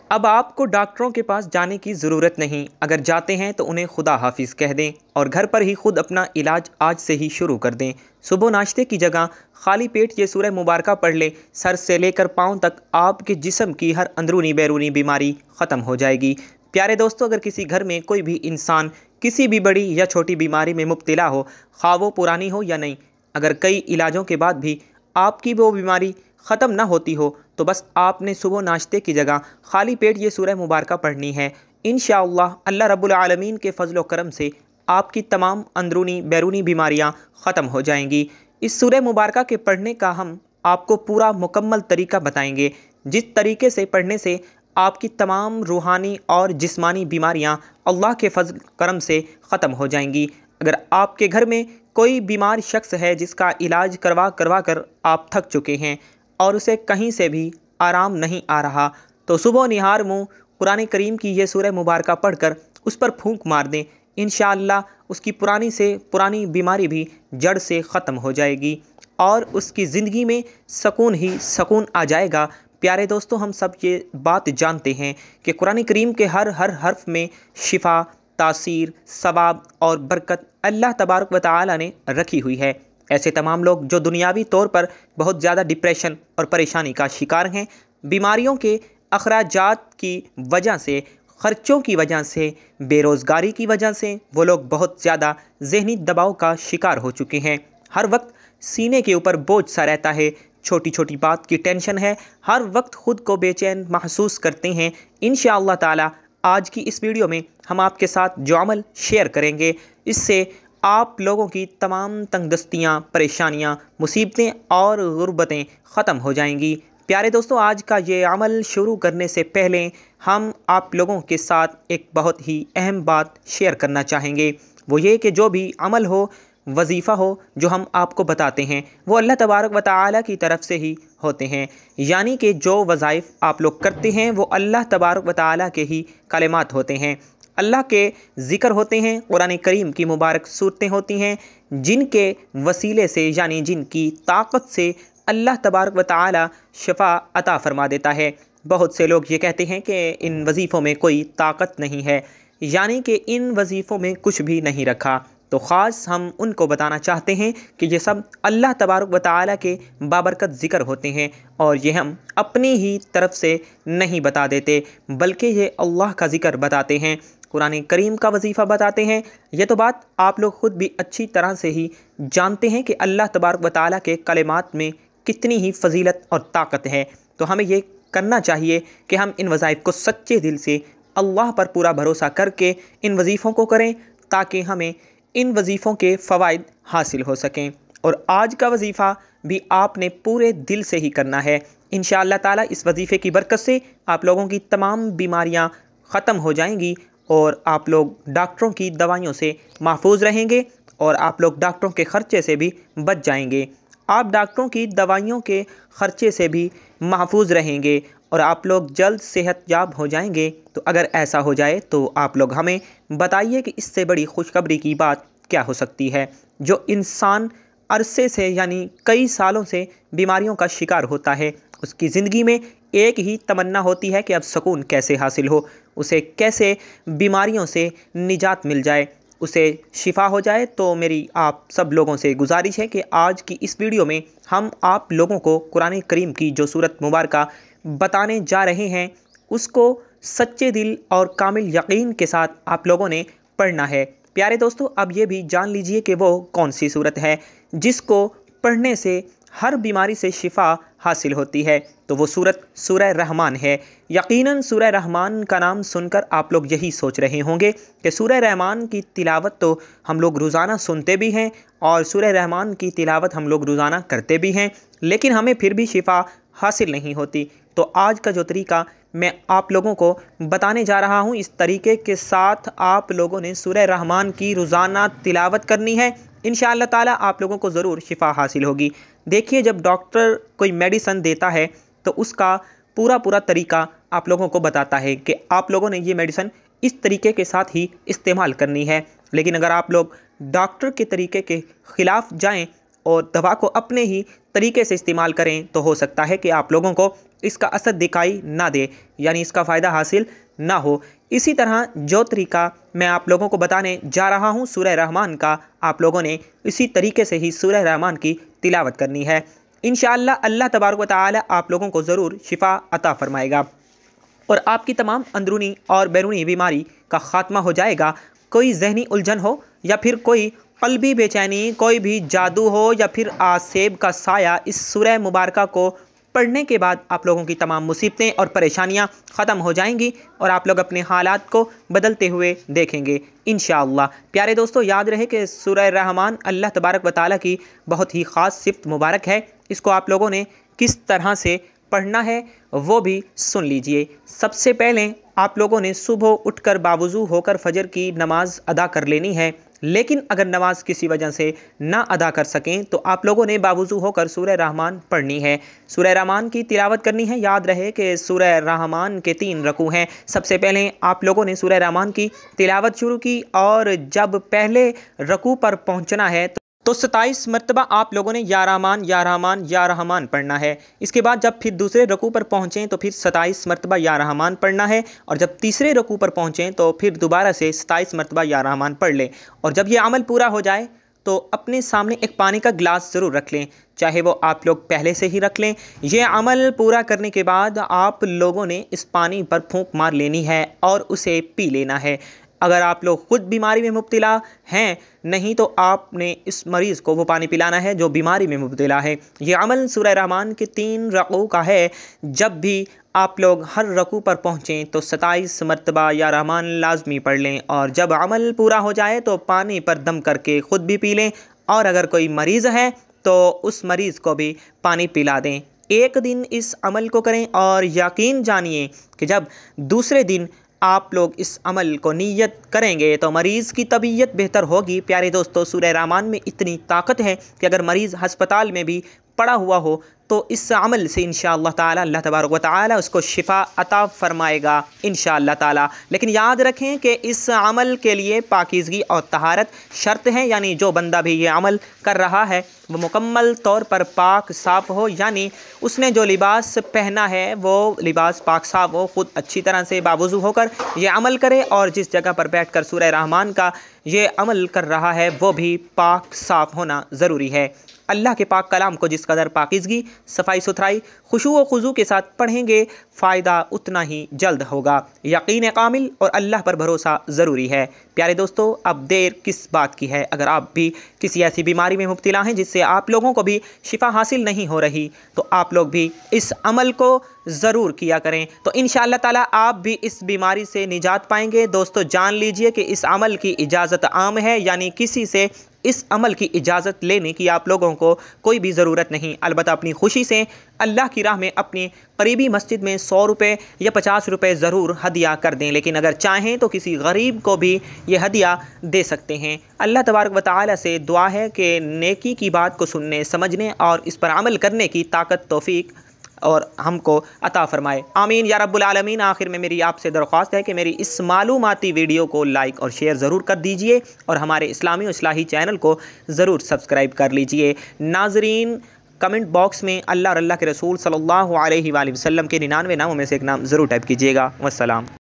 अब आपको डॉक्टरों के पास जाने की ज़रूरत नहीं। अगर जाते हैं तो उन्हें खुदा हाफिज़ कह दें और घर पर ही खुद अपना इलाज आज से ही शुरू कर दें। सुबह नाश्ते की जगह खाली पेट ये सूरह मुबारका पढ़ लें। सर से लेकर पाँव तक आपके जिस्म की हर अंदरूनी बैरूनी बीमारी ख़त्म हो जाएगी। प्यारे दोस्तों, अगर किसी घर में कोई भी इंसान किसी भी बड़ी या छोटी बीमारी में मुब्तला हो, खा वो पुरानी हो या नहीं, अगर कई इलाजों के बाद भी आपकी वो बीमारी ख़त्म ना होती हो, तो बस आपने सुबह नाश्ते की जगह खाली पेट ये सूरह मुबारका पढ़नी है। इंशाअल्लाह अल्लाह रब्बुल आलमीन के फ़ज़ल व करम से आपकी तमाम अंदरूनी बैरूनी बीमारियां ख़त्म हो जाएंगी। इस सूरह मुबारका के पढ़ने का हम आपको पूरा मुकम्मल तरीका बताएंगे, जिस तरीके से पढ़ने से आपकी तमाम रूहानी और जिस्मानी बीमारियां अल्लाह के फ़ज़ल करम से ख़त्म हो जाएंगी। अगर आपके घर में कोई बीमार शख्स है जिसका इलाज करवा करवा कर आप थक चुके हैं और उसे कहीं से भी आराम नहीं आ रहा, तो सुबह निहार मुँह कुरान करीम की ये सूरह मुबारका पढ़कर उस पर फूंक मार दें। इंशाअल्लाह उसकी पुरानी से पुरानी बीमारी भी जड़ से ख़त्म हो जाएगी और उसकी ज़िंदगी में सुकून ही सुकून आ जाएगा। प्यारे दोस्तों, हम सब ये बात जानते हैं कि कुरान करीम के हर हर्फ में शिफा, तासीर, सवाब और बरकत अल्लाह तबारक व तआला ने रखी हुई है। ऐसे तमाम लोग जो दुनियावी तौर पर बहुत ज़्यादा डिप्रेशन और परेशानी का शिकार हैं, बीमारियों के अखराजात की वजह से, ख़र्चों की वजह से, बेरोज़गारी की वजह से वो लोग बहुत ज़्यादा ज़हनी दबाव का शिकार हो चुके हैं। हर वक्त सीने के ऊपर बोझ सा रहता है, छोटी छोटी बात की टेंशन है, हर वक्त ख़ुद को बेचैन महसूस करते हैं। इंशाअल्लाह ताला आज की इस वीडियो में हम आपके साथ जो अमल शेयर करेंगे, इससे आप लोगों की तमाम तंगदस्तियाँ, परेशानियाँ, मुसीबतें और गुर्बतें ख़त्म हो जाएंगी। प्यारे दोस्तों, आज का ये अमल शुरू करने से पहले हम आप लोगों के साथ एक बहुत ही अहम बात शेयर करना चाहेंगे। वो ये कि जो भी अमल हो, वजीफ़ा हो, जो हम आपको बताते हैं वो अल्लाह तबारक व तआला की तरफ से ही होते हैं। यानी कि जो वज़ाइफ़ आप लोग करते हैं वो अल्लाह तबारक व तआला के ही कलिमात होते हैं, अल्लाह के ज़िक्र होते हैं, कुरान करीम की मुबारक सूरतें होती हैं, जिनके वसीले से यानी जिनकी ताकत से अल्लाह तबारक व तआला शफ़ा अता फ़रमा देता है। बहुत से लोग ये कहते हैं कि इन वजीफ़ों में कोई ताकत नहीं है, यानी कि इन वजीफ़ों में कुछ भी नहीं रखा। तो ख़ास हम उनको बताना चाहते हैं कि ये सब अल्लाह तबारक व तआला के बाबरकत ज़िक्र होते हैं और ये हम अपनी ही तरफ से नहीं बता देते, बल्कि ये अल्लाह का ज़िक्र बताते हैं, कुरान करीम का वजीफ़ा बताते हैं। ये तो बात आप लोग ख़ुद भी अच्छी तरह से ही जानते हैं कि अल्लाह तबारक व तआला के कलिमात में कितनी ही फजीलत और ताकत है। तो हमें ये करना चाहिए कि हम इन वज़ाइफ़ को सच्चे दिल से अल्लाह पर पूरा भरोसा करके इन वजीफ़ों को करें, ताकि हमें इन वजीफ़ों के फ़वाइद हासिल हो सकें। और आज का वजीफ़ा भी आपने पूरे दिल से ही करना है। इंशाअल्लाह ताला इस वजीफ़े की बरकत से आप लोगों की तमाम बीमारियां ख़त्म हो जाएंगी और आप लोग डॉक्टरों की दवाइयों से महफूज रहेंगे और आप लोग डॉक्टरों के ख़र्चे से भी बच जाएंगे। आप डॉक्टरों की दवाइयों के ख़र्चे से भी महफूज रहेंगे और आप लोग जल्द सेहतयाब हो जाएंगे। तो अगर ऐसा हो जाए तो आप लोग हमें बताइए कि इससे बड़ी खुशखबरी की बात क्या हो सकती है। जो इंसान अरसे से यानी कई सालों से बीमारियों का शिकार होता है, उसकी ज़िंदगी में एक ही तमन्ना होती है कि अब सुकून कैसे हासिल हो, उसे कैसे बीमारियों से निजात मिल जाए, उसे शिफा हो जाए। तो मेरी आप सब लोगों से गुजारिश है कि आज की इस वीडियो में हम आप लोगों को कुरान करीम की जो सूरत मुबारका बताने जा रहे हैं, उसको सच्चे दिल और कामिल यकीन के साथ आप लोगों ने पढ़ना है। प्यारे दोस्तों, अब ये भी जान लीजिए कि वो कौन सी सूरत है जिसको पढ़ने से हर बीमारी से शिफा हासिल होती है। तो वो सूरत सूरह रहमान है। यकीनन सूरह रहमान का नाम सुनकर आप लोग यही सोच रहे होंगे कि सूरह रहमान की तिलावत तो हम लोग रोज़ाना सुनते भी हैं और सूरह रहमान की तिलावत हम लोग रोज़ाना करते भी हैं, लेकिन हमें फिर भी शिफा हासिल नहीं होती। तो आज का जो तरीका मैं आप लोगों को बताने जा रहा हूँ, इस तरीके के साथ आप लोगों ने सूरह रहमान की रोज़ाना तिलावत करनी है। इंशाअल्लाह ताला आप लोगों को ज़रूर शिफा हासिल होगी। देखिए, जब डॉक्टर कोई मेडिसन देता है तो उसका पूरा तरीका आप लोगों को बताता है कि आप लोगों ने ये मेडिसन इस तरीके के साथ ही इस्तेमाल करनी है। लेकिन अगर आप लोग डॉक्टर के तरीके के ख़िलाफ़ जाएं और दवा को अपने ही तरीके से इस्तेमाल करें तो हो सकता है कि आप लोगों को इसका असर दिखाई ना दे, यानी इसका फ़ायदा हासिल ना हो। इसी तरह जो तरीका मैं आप लोगों को बताने जा रहा हूँ सूरह रहमान का, आप लोगों ने इसी तरीके से ही सूरह रहमान की तिलावत करनी है। इंशाअल्लाह अल्लाह तबारक व तआला आप लोगों को ज़रूर शिफा अता फ़रमाएगा और आपकी तमाम अंदरूनी और बैरूनी बीमारी का ख़ात्मा हो जाएगा। कोई जहनी उलझन हो या फिर कोई क़ल्बी बेचैनी, कोई भी जादू हो या फिर आसेब का साया, इस सूरह मुबारका को पढ़ने के बाद आप लोगों की तमाम मुसीबतें और परेशानियां ख़त्म हो जाएंगी और आप लोग अपने हालात को बदलते हुए देखेंगे इंशाअल्लाह। प्यारे दोस्तों, याद रहे कि सूरह रहमान अल्लाह तबारक व तआला की बहुत ही ख़ास सिफ़त मुबारक है। इसको आप लोगों ने किस तरह से पढ़ना है वो भी सुन लीजिए। सबसे पहले आप लोगों ने सुबह उठकर बावुज़ू होकर फ़जर की नमाज़ अदा कर लेनी है, लेकिन अगर नमाज किसी वजह से ना अदा कर सकें तो आप लोगों ने बावुज़ू होकर सूरह रहमान पढ़नी है, सूरह रहमान की तिलावत करनी है। याद रहे कि सूरह रहमान के 3 रकू हैं। सबसे पहले आप लोगों ने सूरह रहमान की तिलावत शुरू की और जब पहले रकू पर पहुंचना है तो 27 मरतबा आप लोगों ने या रहमान या रहमान या रहमान पढ़ना है। इसके बाद जब फिर दूसरे रकू पर पहुँचें तो फिर 27 मरतबा या रहमान पढ़ना है और जब तीसरे रकू पर पहुँचें तो फिर दोबारा से 27 मरतबा या रहमान पढ़ लें। और जब ये अमल पूरा हो जाए तो अपने सामने एक पानी का गिलास ज़रूर रख लें, चाहे वो आप लोग पहले से ही रख लें। ये अमल पूरा करने के बाद आप लोगों ने इस पानी पर फूंक मार लेनी है और उसे पी लेना है। अगर आप लोग ख़ुद बीमारी में मुब्तला हैं, नहीं तो आपने इस मरीज़ को वो पानी पिलाना है जो बीमारी में मुब्तला है। ये अमल सूरह रहमान के 3 रकू का है। जब भी आप लोग हर रकू पर पहुँचें तो 27 मरतबा या रहमान लाजमी पढ़ लें और जब अमल पूरा हो जाए तो पानी पर दम करके ख़ुद भी पी लें और अगर कोई मरीज़ है तो उस मरीज़ को भी पानी पिला दें। एक दिन इस अमल को करें और यकीन जानिए कि जब दूसरे दिन आप लोग इस अमल को नीयत करेंगे तो मरीज़ की तबीयत बेहतर होगी। प्यारे दोस्तों, सूरह रहमान में इतनी ताकत है कि अगर मरीज़ हस्पताल में भी पड़ा हुआ हो तो इस अमल से इंशाअल्लाह ताला अल्लाह तबारक व तआला उसको शिफा अता फ़रमाएगा इंशाअल्लाह ताला। लेकिन याद रखें कि इस अमल के लिए पाकीज़गी और तहारत शर्त है, यानी जो बंदा भी ये अमल कर रहा है वो मुकम्मल तौर पर पाक साफ़ हो, यानी उसने जो लिबास पहना है वो लिबास पाक साफ़ हो, ख़ुद अच्छी तरह से बावुज़ू होकर ये अमल करे और जिस जगह पर बैठ कर सूरह रहमान का ये अमल कर रहा है वो भी पाक साफ़ होना ज़रूरी है। अल्लाह के पाक कलाम को जिस कदर पाकीज़गी, सफाई सुथराई, खुशू व खुजू के साथ पढ़ेंगे फ़ायदा उतना ही जल्द होगा। यकीन कामिल और अल्लाह पर भरोसा ज़रूरी है। प्यारे दोस्तों, अब देर किस बात की है? अगर आप भी किसी ऐसी बीमारी में मुब्तला हैं जिससे आप लोगों को भी शिफा हासिल नहीं हो रही तो आप लोग भी इस अमल को ज़रूर किया करें, तो इंशाअल्लाह ताला आप भी इस बीमारी से निजात पाएंगे। दोस्तों, जान लीजिए कि इस अमल की इजाज़त आम है, यानी किसी से इस अमल की इजाज़त लेने की आप लोगों को कोई भी ज़रूरत नहीं। अलबत्ता अपनी खुशी से अल्लाह की राह में अपनी करीबी मस्जिद में 100 रुपये या 50 रुपये ज़रूर हदिया कर दें, लेकिन अगर चाहें तो किसी गरीब को भी ये हदिया दे सकते हैं। अल्लाह तबारक व तआला से दुआ है कि नेकी की बात को सुनने, समझने और इस पर अमल करने की ताकत, तौफीक और हमको अता फ़रमाए। आमीन या रब्बुल आलमीन। आखिर में मेरी आपसे दरख्वास्त है कि मेरी इस मालूमाती वीडियो को लाइक और शेयर ज़रूर कर दीजिए और हमारे इस्लामी और इस्लाही चैनल को ज़रूर सब्सक्राइब कर लीजिए। नाज़रीन, कमेंट बॉक्स में अल्लाह और अल्लाह के रसूल सल्लल्लाहु अलैहि वसल्लम के 99 नामों में से एक नाम ज़रूर टाइप कीजिएगा। वस्सलाम।